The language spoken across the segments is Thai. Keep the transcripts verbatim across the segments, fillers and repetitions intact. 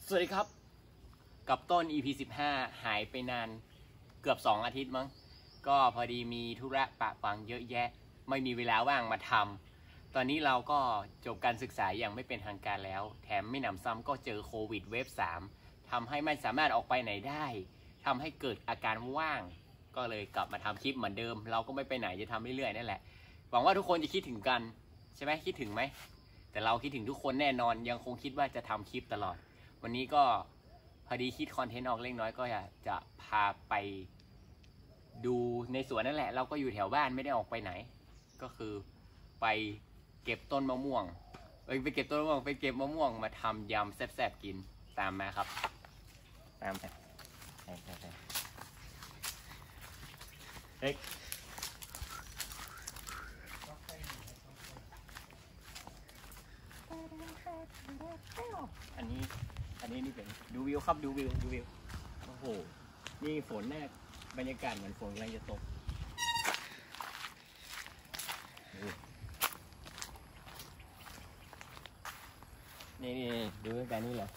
สวัสดีครับกับต้น อี พี สิบห้าหายไปนานเกือบสองอาทิตย์มั้งก็พอดีมีธุระปะปังเยอะแยะไม่มีเวลาว่างมาทำตอนนี้เราก็จบการศึกษาอย่างไม่เป็นทางการแล้วแถมไม่หนำซ้ำก็เจอโควิดเวฟสามทำให้ไม่สามารถออกไปไหนได้ทำให้เกิดอาการว่างก็เลยกลับมาทำคลิปเหมือนเดิมเราก็ไม่ไปไหนจะทำเรื่อยๆนั่นแหละหวังว่าทุกคนจะคิดถึงกันใช่ไหมคิดถึงไหมแต่เราคิดถึงทุกคนแน่นอนยังคงคิดว่าจะทำคลิปตลอดวันนี้ก็พอดีคิดคอนเทนต์ออกเล็กน้อยก็อยากจะพาไปดูในสวนนั่นแหละเราก็อยู่แถวบ้านไม่ได้ออกไปไหนก็คือไปเก็บต้นมะม่วงเอ้ยไปเก็บต้นมะม่วงไปเก็บมะม่วงมาทำยำแซ่บๆกินตามมาครับตามไปเฮ้ยอันนี้อันนี้นี่เป็นดูวิวครับดูวิวดูวิวโอ้โหนี่ฝนแน่บรรยากาศเหมือนฝนกำลังจะตกนี่นี่ดูตั้งแต่นี่เลย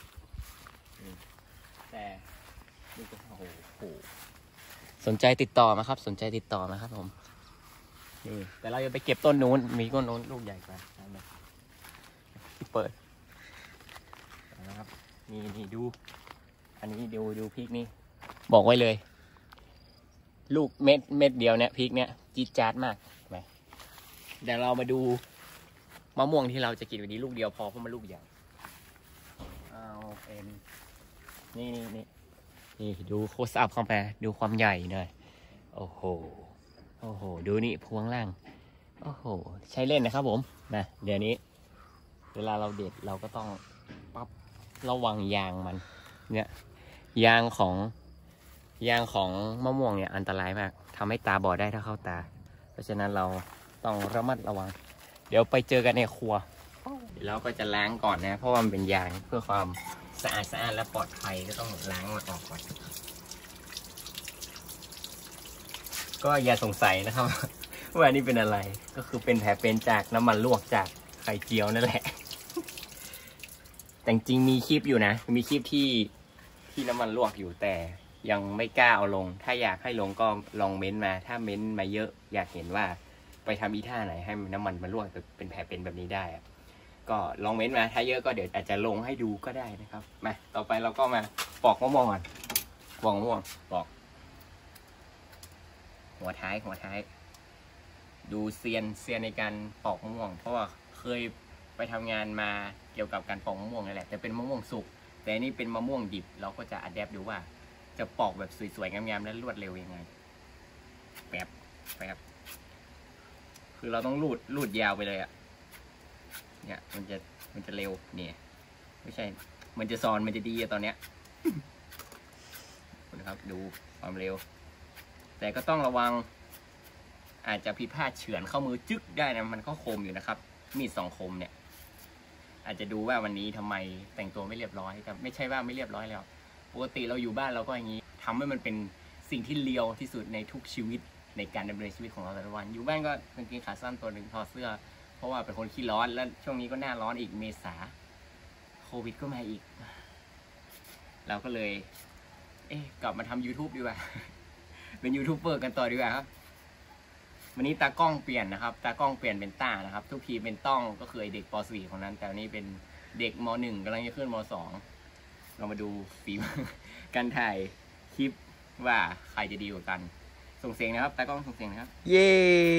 แต่นี่ก็โอ้โหสนใจติดต่อมาครับสนใจติดต่อมาครับผมนี่แต่เราจะไปเก็บต้นนู้นมีต้นนู้นลูกใหญ่กว่าที่เปิดนะครับนี่นี่ดูอันนี้ดูดูพริกนี่บอกไว้เลยลูกเม็ดเม็ดเดียวเนี่ยพริกเนี่ยจี๊ดจ๊าดมากไหมเดี๋ยวเรามาดูมะม่วงที่เราจะกินวันนี้ลูกเดียวพอเพราะมันลูกใหญ่เอาเป็นนี่นี่นี่นี่ดูโคสอัพเข้าไปดูความใหญ่หน่อยโอ้โหโอ้โหดูนี่พวงล่างโอ้โหใช้เล่นนะครับผมนะเดี๋ยวนี้เวลาเราเด็ดเราก็ต้องปั๊บระวังยางมันเนี่ยยางของยางของมะม่วงเนี่ยอันตรายมากทำให้ตาบอดได้ถ้าเข้าตาเพราะฉะนั้นเราต้องระมัดระวังเดี๋ยวไปเจอกันในครัวเดี๋ยวเราก็จะล้างก่อนนะเพราะว่ามันเป็นยางเพื่อความสะอาดสะอาดและปลอดภัยก็ต้องล้างมันออกก่อนก็อย่าสงสัยนะครับว่านี่เป็นอะไรก็คือเป็นแผลเป็นจากน้ำมันลวกจากไข่เจียวนั่นแหละแต่จริงมีคลิปอยู่นะมีคลิปที่ที่น้ำมันลวกอยู่แต่ยังไม่กล้าเอาลงถ้าอยากให้ลงก็ลองเม้นมาถ้าเม้นมาเยอะอยากเห็นว่าไปทำอีท่าไหนให้น้ำมันมันลวกเป็นแผลเป็นแบบนี้ได้ก็ลองเม้นมาถ้าเยอะก็เดี๋ยวอาจจะลงให้ดูก็ได้นะครับมาต่อไปเราก็มาปอกมะม่วงก่อนปอกมะม่วงปอกหัวท้ายหัวท้ายดูเซียนเซียนในการปอกมะม่วงเพราะว่าเคยไปทำงานมาเกี่ยวกับการปอกมะม่วงนี่แหละแต่เป็นมะม่วงสุกแต่นี่เป็นมะม่วงดิบเราก็จะอัดแอปดูว่าจะปอกแบบสวยๆงามๆและรวดเร็วยังไงแบบแบบคือเราต้องรูดรูดยาวไปเลยอ่ะเนี่ยมันจะมันจะเร็วเนี่ยไม่ใช่มันจะซอนมันจะดีตอนเนี้ยนะครับดูความเร็วแต่ก็ต้องระวังอาจจะผิดพลาดเฉือนเข้ามือจึ๊กได้นะมันก็คมอยู่นะครับมีดสองคมเนี่ยอาจจะดูว่าวันนี้ทำไมแต่งตัวไม่เรียบร้อยแต่ไม่ใช่ว่าไม่เรียบร้อยแล้วปกติเราอยู่บ้านเราก็อย่างนี้ทำให้มันเป็นสิ่งที่เลียวที่สุดในทุกชีวิตในการดำเนินชีวิตของเราแต่ละวันอยู่บ้านก็กางเกงขาสั้นตัวหนึ่งถอดเสื้อเพราะว่าเป็นคนขี้ร้อนแล้วช่วงนี้ก็หน้าร้อนอีกเมษาโควิดก็มาอีกเราก็เลยเอ๊ะกลับมาทำ YouTube ดีกว่าเป็นยูทูบเบอร์กันต่อดีกว่าครับวันนี้ตากล้องเปลี่ยนนะครับตากล้องเปลี่ยนเป็นต้านะครับทุกทีเป็นต้องก็คือเด็กป .สี่ คนนั้นแต่วันนี้เป็นเด็กม .หนึ่ง กำลังจะขึ้นม .สอง เรามาดูฝีมือการถ่ายคลิปว่าใครจะดีกว่ากันส่งเสียงนะครับตากล้องส่งเสียงนะครับเย้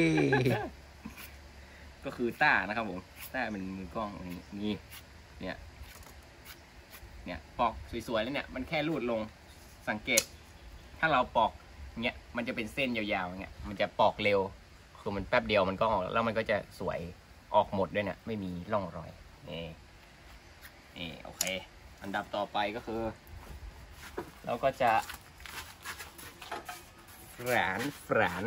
ก็คือต้านะครับผมต้าเป็นมือกล้องนี่นี่เนี่ยเนี่ยปอกสวยๆแล้วเนี่ยมันแค่รูดลงสังเกตถ้าเราปอกเงี้ยมันจะเป็นเส้นยาวๆเงี้ยมันจะปอกเร็วคือมันแป๊บเดียวมันก็ออกแล้วมันก็จะสวยออกหมดด้วยเนี่ยไม่มีร่องรอยนี่นี่โอเคอันดับต่อไปก็คือเราก็จะฝานฝาน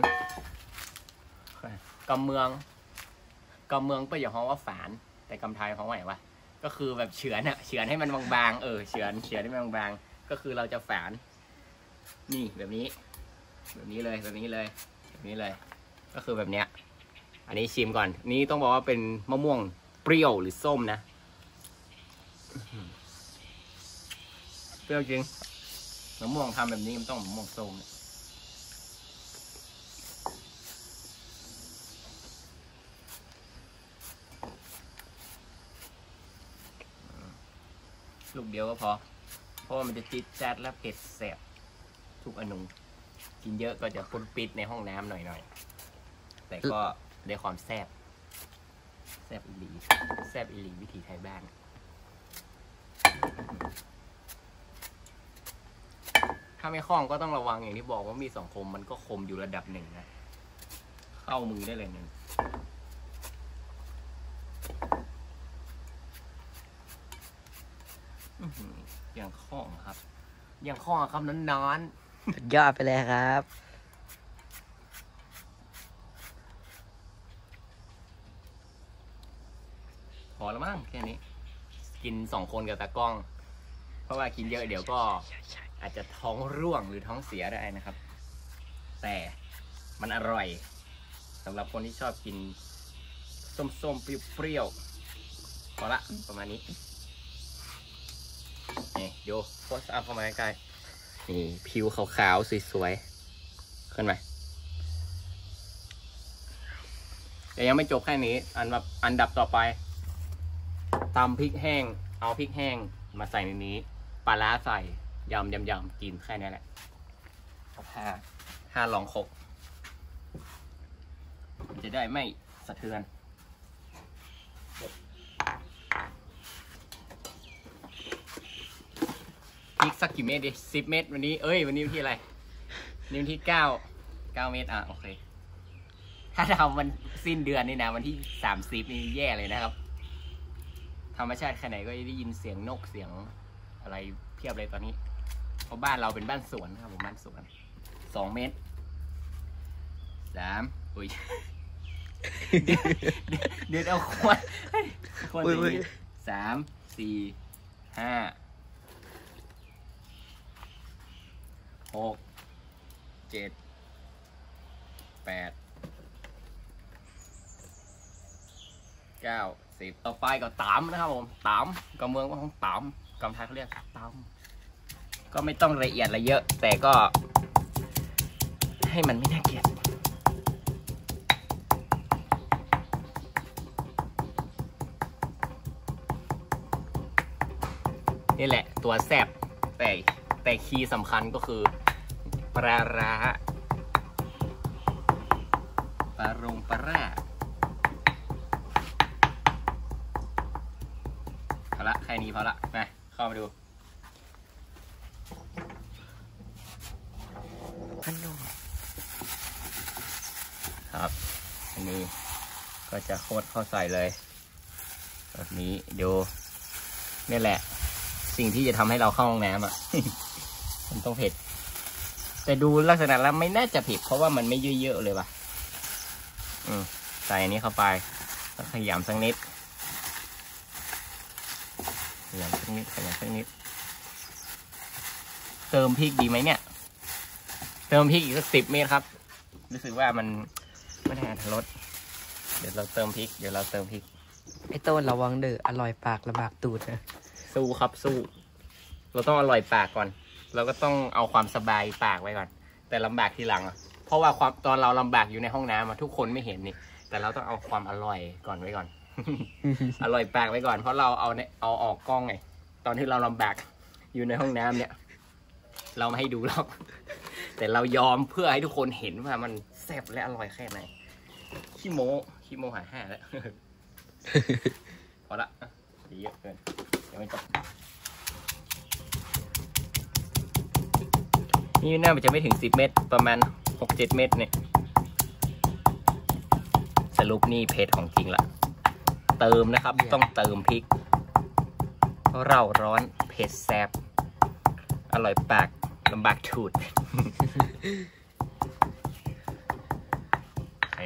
กำเมืองกำเมืองก็อย่าฮ้องว่าฝานแต่กำไทยฮ้องว่าไงวะก็คือแบบเฉือนอะเฉือนให้มันบางๆเออเฉือนเฉือนให้มันบางๆก็คือเราจะฝานนี่แบบนี้แบบนี้เลยแบบนี้เลยแบบนี้เลยก็คือแบบเนี้ยอันนี้ชิมก่อนนี่ต้องบอกว่าเป็นมะม่วงเปรี้ยวหรือส้มนะเปรี้ยวจริงมะม่วงทำแบบนี้มันต้องมะม่วงส้มลูกเดียวก็พอเพราะว่ามันจะจี๊ดจ๊าดและเผ็ดแสบทุกอนูกินเยอะก็จะปนปิดในห้องน้ำหน่อยๆแต่ก็ได้ความแซ่บแซ่บอีหลีแซ่บอีหลีวิถีไทยบ้านถ้าไม่คล่องก็ต้องระวังอย่างที่บอกว่ามีสองคมมันก็คมอยู่ระดับหนึ่งนะเข้ามือได้เลยหนึ่งยังคล่องครับยังคล่องครับนอนๆสุดยอดไปเลยครับพอแล้วมั้งแค่นี้กินสองคนกับตากล้องเพราะว่ากินเยอะเดี๋ยวก็อาจจะท้องร่วงหรือท้องเสียได้นะครับแต่มันอร่อยสำหรับคนที่ชอบกินส้มๆเปรี้ยวๆพอละประมาณนี้นี่ดูโพสอัพเข้ามาใกล้ๆนี่ผิวขาวๆสวยๆขึ้นไหมแต่ยังไม่จบแค่นี้อันแบบอันดับต่อไปตำพริกแห้งเอาพริกแห้งมาใส่ในนี้ปลาร้าใส่ยำยำยำกินแค่นี้แหละห้าห้าลองคกจะได้ไม่สะเทือนพริกสักกี่เม็ดดิสิบเม็ดวันนี้เอ้ยวันนี้วันที่อะไรนี่วันที่เก้าเก้าเม็ดอ่ะโอเคถ้าทำวันสิ้นเดือนนี่นะวันที่สามสิบนี่แย่เลยนะครับธรรมชาติแค่ไหนก็ได้ยินเสียงนกเสียงอะไรเพียบเลยตอนนี้เพราะบ้านเราเป็นบ้านสวนนะครับผมบ้านสวนสองเมตรสามอุ้ยเดี๋ยวเอาขวดขวดนี้สามสี่ห้าหกเจ็ดแปดเก้าสิบต่อไปก็ตำนะครับผมตำกับเมืองว่าของตำกำไทยเขาเรียกตำก็ไม่ต้องละเอียดอะไรเยอะแต่ก็ให้มันไม่น่าเกลียดนี่แหละตัวแซ่บแต่แต่คีย์สำคัญก็คือปลาร้าปลารงปลาร่าพอละแค่นี้พอละมาเข้ามาดูครับอันนี้ก็จะโคตรเข้าใส่เลยแบบนี้ดูนี่แหละสิ่งที่จะทำให้เราเข้าห้องน้ำอ่ะ มันต้องเผ็ดแต่ดูลักษณะแล้วไม่น่าจะเผ็ดเพราะว่ามันไม่เยอะๆเลยว่ะอืมใส่อันนี้เข้าไปแล้วขยำสักนิดขยำสักนิดขยำสักนิดเติมพริกดีไหมเนี่ยเติมพริกอีกสักสิบเม็ดครับรู้สึกว่ามันไม่ได้อรรถรสเดี๋ยวเราเติมพริกเดี๋ยวเราเติมพริกไอ้ต้นระวังเด้ออร่อยปากลำบากตูดนะสู้ครับสู้เราต้องอร่อยปากก่อนเราก็ต้องเอาความสบายปากไว้ก่อนแต่ลำบากทีหลังอ่ะเพราะว่าความตอนเราลำบากอยู่ในห้องน้ำทุกคนไม่เห็นนี่แต่เราต้องเอาความอร่อยก่อนไว้ก่อน อร่อยปากไว้ก่อนเพราะเราเอาเนี่ยเอาออกกล้องไงตอนที่เราลำบากอยู่ในห้องน้ำเนี่ยเราไม่ให้ดูหรอกแต่เรายอมเพื่อให้ทุกคนเห็นว่ามันแซ่บและอร่อยแค่ไหนขี้โม้ขี้โม้หาห้าแล้วพอละเยอะเกินยังไม่จบนี่น่าจะไม่ถึงสิบเมตรประมาณหกเจ็ดเมตรเนี่ยสรุปนี่เผ็ดของจริงละเติมนะครับ yeah. ต้องเติมพริกเร่าร้อนเผ็ดแซ่บอร่อยปากลำบากถูด โอเค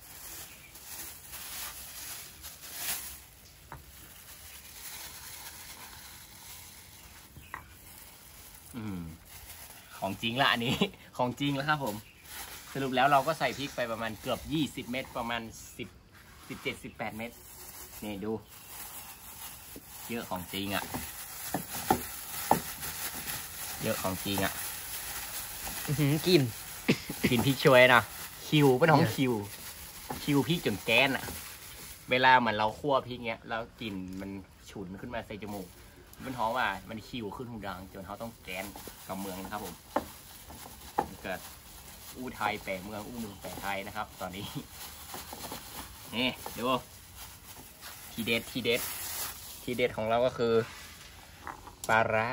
อืมของจริงละอันนี้ของจริงแล้วครับผมสรุปแล้วเราก็ใส่พริกไปประมาณเกือบยี่สิบเม็ดประมาณสิบ สิบเจ็ด สิบแปดเม็ดนี่ดูเยอะของจริงอ่ะเยอะของจริงอ่ะกินกินพริกช่วยนะคิวเป็นของคิวคิวพริกจนแก๊สอ่ะเวลาเหมือนเราคั่วพริกเงี้ยแล้วกลิ่นมันฉุนขึ้นมาใส่จมูกมันท้องว่ามันคิวขึ้นหูดังจนเขาต้องแก๊สกับเมืองนะครับผมเกิดอู้ไทยแปลเมืองอู้เมืองแปลไทยนะครับ ตอนนี้นี่ดูทีเด็ดทีเด็ดทีเด็ดของเราก็คือปลาร้า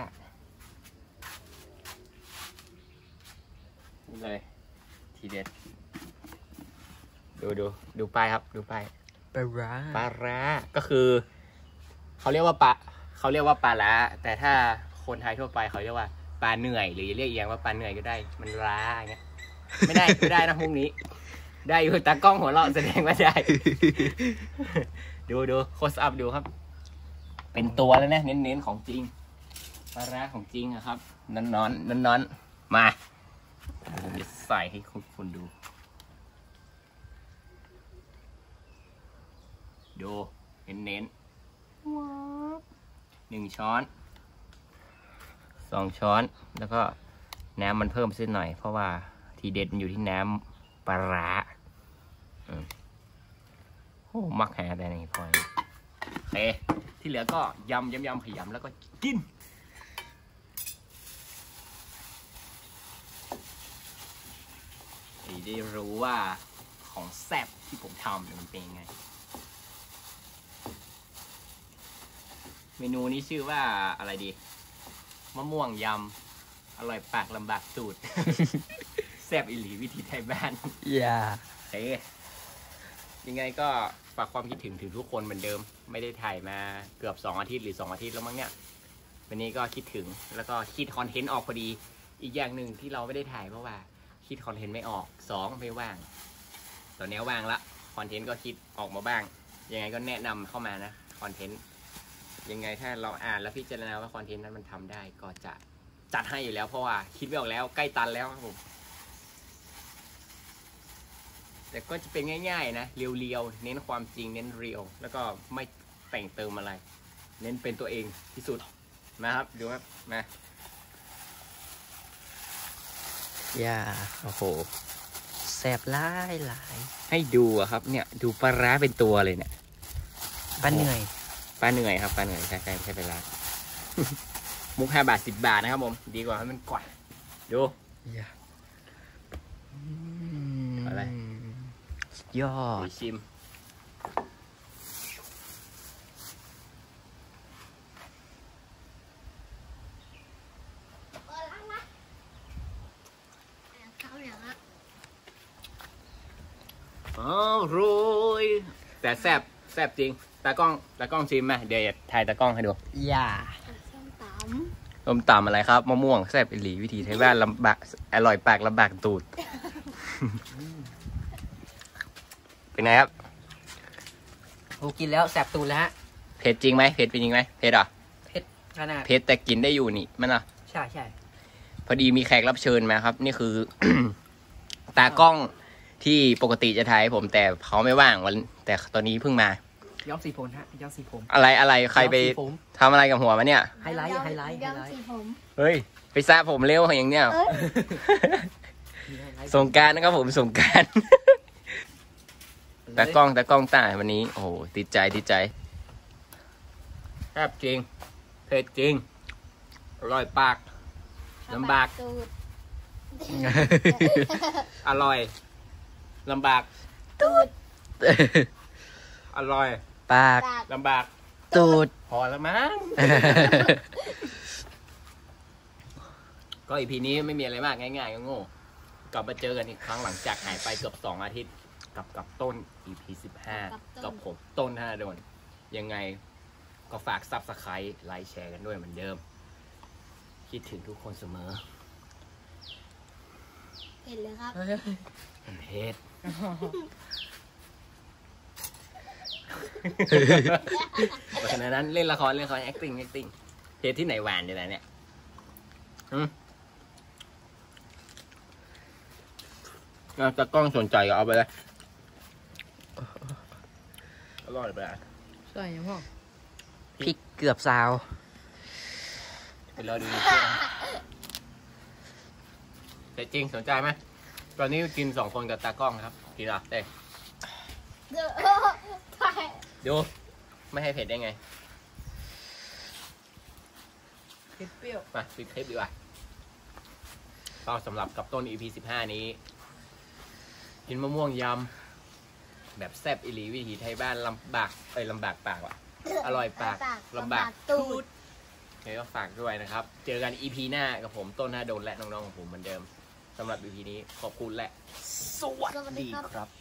นี่เลยทีเด็ดดูดูดูป้ายครับดูป้ายปลาร้าปลาร้าก็คือเขาเรียกว่าปลาเขาเรียกว่าปลาร้าแต่ถ้าคนไทยทั่วไปเขาเรียกว่าปลาเหนื่อยหรือเรียกอีกอย่างว่าปลาเหนื่อยก็ได้มันร้าอย่างเงี้ยไม่ได้ไม่ได้นะพวกนี้ได้อยู่ตากล้องหัวเราะแสดงว่าได้ ดูดูโคสอัพดูครับเป็นตัวแล้วนะเน้นๆของจริงปลาร้าของจริงอะครับนอนนอนนอนนอนมาผมจะใส่ให้คุณดูดูเน้นๆหนึ่งช้อนสองช้อนแล้วก็น้ำมันเพิ่มสักหน่อยเพราะว่าทีเด็ดมันอยู่ที่น้ำปลาร้าโอ้มักแหแต่ในพอยโอเคที่เหลือก็ยำยำยำขยำแล้วก็กินได้รู้ว่าของแซ่บที่ผมทำมันเป็นยังไงเมนูนี้ชื่อว่าอะไรดีมะม่วงยำอร่อยปากลำบากสูตร แซ่บอิหลีวิธีไทยบ้านอย่าเฮ้ยังไงก็ฝากความคิดถึงถึงทุกคนเหมือนเดิมไม่ได้ถ่ายมาเกือบสองอาทิตย์หรือสองอาทิตย์แล้วมั้งเนี่ยวันนี้ก็คิดถึงแล้วก็คิดคอนเทนต์ออกพอดีอีกอย่างหนึ่งที่เราไม่ได้ถ่ายเพราะว่าคิดคอนเทนต์ไม่ออกสองไม่ว่างตอนนี้ว่างละคอนเทนต์ก็คิดออกมาบ้างยังไงก็แนะนำเข้ามานะคอนเทนต์ยังไงถ้าเราอ่านแล้วพิจารณาว่าคอนเทนต์นั้นมันทำได้ก็จะจัดให้อยู่แล้วเพราะว่าคิดไม่ออกแล้วใกล้ตันแล้วครับผมแต่ก็จะเป็นง่ายๆนะเรียวๆเน้นความจริงเน้นเรียวแล้วก็ไม่แต่งเติมอะไร เน้นเป็นตัวเองที่สุดมาครับดูครับมาอย่าโอ้โหแสบหลายหลายให้ดูอะครับเนี่ยดูปลาร้าเป็นตัวเลยเนี่ยปลาเหนื่อยปลาเหนื่อยครับปลาเหนื่อยใช่ใช่ใช่ปลาร้ามุกห้าบาทสิบบาทนะครับผมดีกว่าให้มันก่อนดูอย่าอะไรยอดชิมอ๋อร่อยแต่แซ่บแซ่บจริงตากล้องตากล้องชิมไหมเดี๋ยวถ่ายตากล้องให้ดูอย่าส้มตำส้มตำอะไรครับมะม่วงแซ่บอิหลีวิธีไทยบ้านลำบากอร่อยปากลำบากตูดเป็นไงครับโอ้กินแล้วแสบตูดแล้วฮะเผ็ดจริงไหมเผ็ดเป็นจริงไหมเผ็ดอ่ะเผ็ดขนาดเผ็ดแต่กินได้อยู่นี่มันอ่ะใช่ใช่พอดีมีแขกรับเชิญมาครับนี่คือ ตากล้องที่ปกติจะถ่ายผมแต่เขาไม่ว่างวันแต่ตอนนี้เพิ่งมาย้อมสีผมฮะย้อมสีผมอะไรอะไรใครไปทำอะไรกับหัวมาเนี่ยไฮไลท์ไฮไลท์ไฮไลท์เฮ้ยไปซะผมเร็วอย่างเนี้ยสงการนะครับผมสงการตากล้องตากล้องตาวันนี้โอ้โหติดใจติดใจแซ่บจริงเผ็ดจริงอร่อยปากลำบากอร่อยลำบากตูดอร่อยปากลำบากตูดพอแล้วมั้งก็อีพีนี้ไม่มีอะไรมากง่ายๆก็โง่กลับมาเจอกันอีกครั้งหลังจากหายไปเกือบสองอาทิตย์กับกับต้น อี พี สิบห้ากับผมต้นธนาดลยังไงก็ฝากซับสไครต์ไลค์แชร์กันด้วยเหมือนเดิมคิดถึงทุกคนเสมอเห็นเลยครับเป็นเพศเพราะฉะนั้นเล่นละครเล่นละคร acting acting เพศที่ไหนหวานอยู่ไหนเนี่ยจะกล้องสนใจก็เอาไปเลยอร่อยไปอ่ะใช่ยังพ่อพริกเกือบซาวไปรอดูเผ็ดจริงสนใจไหมตอนนี้กินสองคนกับตากล้องครับกินอ่ะเต้เดี๋ยวไปดูไม่ให้เผ็ดได้ไงเผ็ดเปรี้ยวมาปิดคลิปดีกว่าก็สำหรับกับต้น อี พี สิบห้านี้ กินมะม่วงยำแบบแซ่บอิลีวิถีไทยบ้านลำบากเอ้ยลำบากปากว่ะ อร่อยปากลำบากตูดเดี๋ยวก็ฝากด้วยนะครับ เจอกัน อี พี หน้ากับผมต้นหน้าโดนและน้องๆของผมเหมือนเดิมสำหรับ อี พี นี้ขอบคุณและสวัสดีครับ